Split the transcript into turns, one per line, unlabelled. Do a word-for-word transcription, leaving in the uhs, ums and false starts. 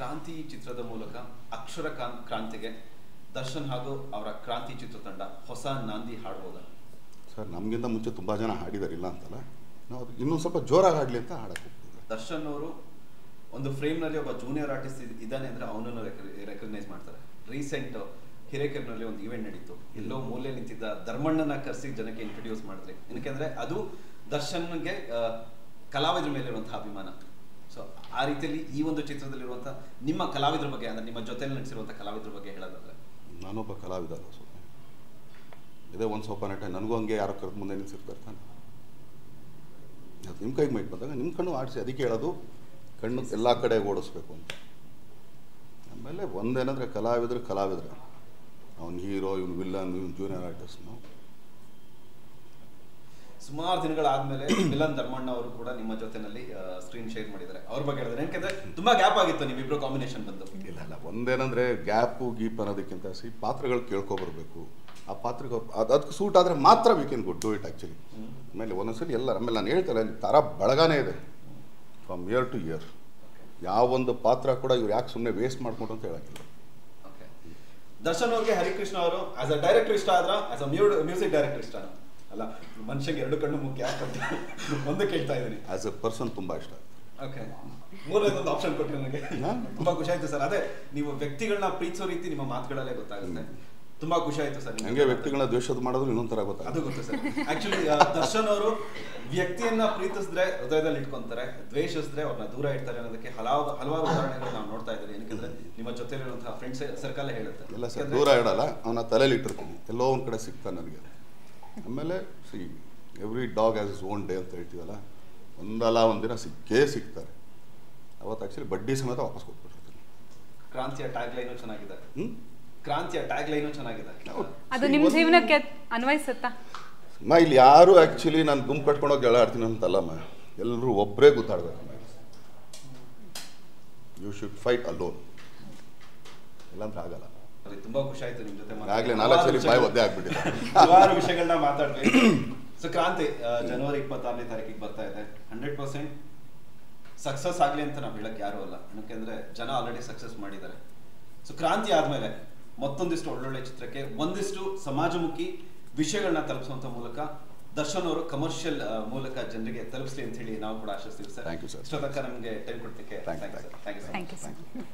ಕ್ರಾಂತಿ ಚಿತ್ರದ ಮೂಲಕ ಅಕ್ಷರ ಕ್ರಾಂತಿಗೆ ದರ್ಶನ್ ಹಾಗೂ ಅವರ ಕ್ರಾಂತಿ ಚಿತ್ರತಂಡ ಹೊಸ ನಾಂದಿ ಹಾಡಬಹುದಾ
ಸರ್? ನಮಗಿಂತ ಮುಂಚೆ ತುಂಬ ಜನ ಹಾಡಿದಾರೆ, ಇಲ್ಲ ಅಂತಲ್ಲ. ನಾವು ಇನ್ನೂ ಸ್ವಲ್ಪ ಜೋರಾಗಿ ಹಾಡಲಿ ಅಂತ ಹಾಡಕ್ಕೆ ಹೋಗ್ತೀವಿ.
ದರ್ಶನ್ ಅವರು ಒಂದು ಫ್ರೇಮ್ನಲ್ಲಿ ಒಬ್ಬ ಜೂನಿಯರ್ ಆರ್ಟಿಸ್ಟ್ ಇದ್ದಾನೆ ಅಂದರೆ ಅವನನ್ನು ರೆಕಗ್ನೈಸ್ ಮಾಡ್ತಾರೆ. ರೀಸೆಂಟ್ ಹಿರೇಕೆರೆನಲ್ಲಿ ಒಂದು ಇವೆಂಟ್ ನಡೀತು. ಎಲ್ಲೋ ಮೂಲೆ ನಿಂತಿದ್ದ ಧರ್ಮಣ್ಣನ ಕರೆಸಿ ಜನಕ್ಕೆ ಇಂಟ್ರೊಡ್ಯೂಸ್ ಮಾಡಿದ್ರಿ. ಏನಕ್ಕೆಂದರೆ ಅದು ದರ್ಶನ್ಗೆ ಕಲಾವಿದರ ಮೇಲಿರುವಂತಹ ಅಭಿಮಾನ. ಸೊ ಆ ರೀತಿಯಲ್ಲಿ ಈ ಒಂದು ಚಿತ್ರದಲ್ಲಿರುವಂಥ ನಿಮ್ಮ ಕಲಾವಿದರ ಬಗ್ಗೆ, ಅಂದರೆ ನಿಮ್ಮ ಜೊತೆಯಲ್ಲಿ ನಡೆಸಿರುವಂಥ ಕಲಾವಿದರ ಬಗ್ಗೆ ಹೇಳೋದಾದ್ರೆ,
ನಾನೊಬ್ಬ ಕಲಾವಿದ ಅಲ್ಲ. ಸೊ ಇದೇ ಒಂದು ಸ್ವಲ್ಪ ನಟ ನನಗೂ ಹಂಗೆ ಯಾರೋ ಕರೆದು ಮುಂದೆ ನಿಲ್ಸಿರ್ತಾರೆ ತಾನೆ. ಅದು ನಿಮ್ಮ ಕೈಗೆ ಮೈಟ್ ಬಂದಾಗ ನಿಮ್ಮ ಕಣ್ಣು ಆಡಿಸಿ, ಅದಕ್ಕೆ ಹೇಳೋದು ಕಣ್ಣು ಎಲ್ಲ ಕಡೆ ಓಡಿಸ್ಬೇಕು ಅಂತ. ಆಮೇಲೆ ಒಂದೇನಂದರೆ ಕಲಾವಿದರು ಕಲಾವಿದರು, ಅವ್ನು ಹೀರೋ, ಇವನು ವಿಲ್ಲನ್, ಇವನು ಜೂನಿಯರ್ ಆರ್ಟಿಸ್ಟ್. ನಾವು
ಸುಮಾರು ದಿನಗಳಾದ್ಮೇಲೆ ವಿಲನ್ ಧರ್ಮಣ್ಣ ಅವರು ಕೂಡ ನಿಮ್ಮ ಜೊತೆನಲ್ಲಿ ಸ್ಕ್ರೀನ್ ಶೇರ್ ಮಾಡಿದ್ದಾರೆ. ಅವ್ರ ಬಗ್ಗೆ ಹೇಳಿದ್ರೆ, ಯಾಕೆಂದ್ರೆ ತುಂಬಾ ಗ್ಯಾಪ್ ಆಗಿತ್ತು ನಿಮ್ಮಿಬ್ರು ಕಾಂಬಿನೇಷನ್ ಬಂದು.
ಇಲ್ಲ ಇಲ್ಲ ಒಂದೇನಂದ್ರೆ ಗ್ಯಾಪು ಗೀಪ್ ಅನ್ನೋದಕ್ಕಿಂತ ಸಿ ಪಾತ್ರಗಳು ಕೇಳ್ಕೊಬರ್ಬೇಕು. ಆ ಪಾತ್ರಕ್ಕೆ ಅದು ಅದಕ್ಕೆ ಸೂಟ್ ಆದರೆ ಮಾತ್ರ we can good do it actually. ಆಮೇಲೆ ಒಂದೊಂದ್ಸರಿ ಎಲ್ಲ ಆಮೇಲೆ ನಾನು ಹೇಳ್ತಾರೆ ಅಲ್ಲಿ ಥರ ಬಳಗಾನೇ ಇದೆ ಫ್ರಮ್ ಇಯರ್ ಟು ಇಯರ್. ಯಾವೊಂದು ಪಾತ್ರ ಕೂಡ ಇವ್ರು ಯಾಕೆ ಸುಮ್ಮನೆ ವೇಸ್ಟ್ ಮಾಡ್ಕೊಂಡು ಅಂತ ಹೇಳಕ್ಕಿಲ್ಲ.
ದರ್ಶನ್ ಅವ್ರಿಗೆ ಹರಿಕೃಷ್ಣ ಅವರು ಆಸ್ ಅ ಡೈರೆಕ್ಟರ್ ಇಷ್ಟ ಆದ್ರ, ಆಸ್ ಅ ಮ್ಯೂಸಿಕ್ ಡೈರೆಕ್ಟರ್ ಇಷ್ಟ ಅಲ್ಲ? ಮನುಷ್ಯಗೆ ಎರಡು ಕಣ್ಣು ಮುಖ್ಯ ಅಂತ ಒಂದು ಕೇಳ್ತಾ ಇದ್ದೀನಿ.
ಆಸ್ ಎ ಪರ್ಸನ್ ತುಂಬಾ ಇಷ್ಟ.
ಓಕೆ, ಮೂರನೇದೊಂದು ಆಪ್ಷನ್ ಕೊಟ್ಟರೆ ನನಗೆ ತುಂಬಾ ಖುಷಿ ಆಯ್ತು ಸರ್. ಅದೇ ನೀವು ವ್ಯಕ್ತಿಗಳನ್ನ ಪ್ರೀತಿಸೋ ರೀತಿ ನಿಮ್ಮ ಮಾತುಗಳಲ್ಲೇ ಗೊತ್ತಾಗುತ್ತೆ. ತುಂಬಾ ಖುಷಿ ಆಯ್ತು ಸರ್.
ಹಂಗೆ ವ್ಯಕ್ತಿಗಳನ್ನ ದ್ವೇಷದ ಮಾಡೋದು ಇನ್ನೊಂಥರ ಗೊತ್ತಾಗ
ಅದು ಗೊತ್ತು ಸರ್. ಆಕ್ಚುಲಿ ದರ್ಶನ್ ಅವರು ವ್ಯಕ್ತಿಯನ್ನ ಪ್ರೀತಿಸಿದ್ರೆ ಹೃದಯದಲ್ಲಿ ಇಟ್ಕೊಂತಾರೆ, ದ್ವೇಷಿಸಿದ್ರೆ ಅವ್ರನ್ನ ದೂರ ಇಡ್ತಾರೆ ಅನ್ನೋದಕ್ಕೆ ಹಲವು ಹಲವಾರು ಉದಾಹರಣೆಗಳು ನಾವು ನೋಡ್ತಾ ಇದ್ದೀವಿ. ಏನಕ್ಕೆ ನಿಮ್ಮ ಜೊತೆಲಿರುವಂತಹ ಫ್ರೆಂಡ್ಸ್ ಸರ್ಕಲ್ ಹೇಳುತ್ತೆ.
ಎಲ್ಲ ಸರ್ ದೂರ ಇಡಲ್ಲ, ಅವನ ತಲೆಯಲ್ಲಿ ಇಟ್ಟಿರ್ತೀನಿ, ಎಲ್ಲೋ ಒಂದ್ ಕಡೆ ಸಿಗ್ತಾನೆ ನನಗೆ. ಆಮೇಲೆ see every dog has his own day ಅಂತ ಹೇಳ್ತೀವಲ್ಲ, ಒಂದಲ್ಲ ಒಂದಿನ ಸಿಕ್ಕೇ ಸಿಗ್ತಾರೆ. ಅವತ್ತು ಆಕ್ಚುಲಿ ಬಡ್ಡಿ ಸಮೇತ ವಾಪಸ್ ಕೊಟ್ಬಿಟ್ಟಿರ್ತೀನಿ.
ಕ್ರಾಂತಿಯ ಟ್ಯಾಗ್ ಲೈನು ಚೆನ್ನಾಗಿದೆ. ಹ್ಮ್ ಕ್ರಾಂತಿಯ ಟ್ಯಾಗ್ ಲೈನು ಚೆನ್ನಾಗಿದೆ.
ಅದು ನಿಮ್ಮ ಜೀವನಕ್ಕೆ ಅನ್ವಯಿಸುತ್ತಾ?
ಮಾ ಇಲ್ಲಿ ಯಾರು ಆಕ್ಚುಲಿ ನಾನು ಗುಂಪು ಕಟ್ಕೊಂಡೋಗಿ ಗೆಳಾಡ್ತೀನಿ ಅಂತಲ್ಲಮ್ಮ, ಎಲ್ಲರೂ ಒಬ್ಬರೇ ಗುದ್ದಾಡ್ಬೇಕು. ಯು ಶುಡ್ ಫೈಟ್ ಅಲೋನ್, ಇಲ್ಲಾಂದ್ರೆ ಆಗಲ್ಲ.
ತುಂಬಾ ಖುಷಿ ಆಯ್ತು ನಿಮ್ ಜೊತೆ.
ಆಗ್ಲೇ ನಾಲ್ಕು ಸರಿ ಬಾಯಿ ಒದ್ದೆ ಆಗ್ಬಿಟ್ಟಿದೆ.
ಹಲವಾರು ವಿಷಯಗಳನ್ನ ಮಾತಾಡ್ಬೇಕು. ಸೊ ಕ್ರಾಂತಿ ಜನವರಿ ಇಪ್ಪತ್ತಾರನೇ ತಾರೀಕಿಗೆ ಬರ್ತಾ ಇದೆ. ಹಂಡ್ರೆಡ್ ಪರ್ಸೆಂಟ್ ಸಕ್ಸಸ್ ಆಗ್ಲಿ ಅಂತ ನಾವು ಹೇಳಕ್ ಯಾರು ಅಲ್ಲ, ಯಾಕೆಂದ್ರೆ ಜನ ಆಲ್ರೆಡಿ ಸಕ್ಸಸ್ ಮಾಡಿದ್ದಾರೆ. ಸೊ ಕ್ರಾಂತಿ ಆದ್ಮೇಲೆ ಮತ್ತೊಂದಿಷ್ಟು ಒಳ್ಳೊಳ್ಳೆ ಚಿತ್ರಕ್ಕೆ ಒಂದಿಷ್ಟು ಸಮಾಜಮುಖಿ ವಿಷಯಗಳನ್ನ ತಲುಪಿಸುವಂತ ಮೂಲಕ ದರ್ಶನ್ ಅವರು ಕಮರ್ಷಿಯಲ್ ಮೂಲಕ ಜನರಿಗೆ ತಲುಪಿಸಲಿ ಅಂತ ಹೇಳಿ ನಾವು ಕೂಡ ಆಶಿಸ್ತೀವಿ ಸರ್.
Thank you sir.
ಇಷ್ಟೊತ್ತಕ್ಕ ನಮಗೆ ಟೈಮ್ ಕೊಡ್ತಿಕ್ಕೆ thank you sir.
Thank you sir.